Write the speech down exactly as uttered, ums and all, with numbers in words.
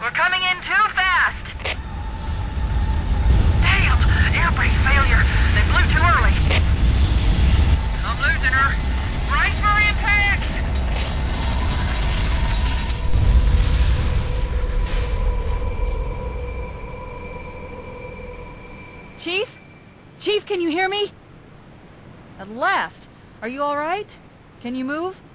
We're coming in too fast! Damn! Air brake failure! They blew too early! I'm losing her! Brace for impact! Chief? Chief, can you hear me? At last! Are you alright? Can you move?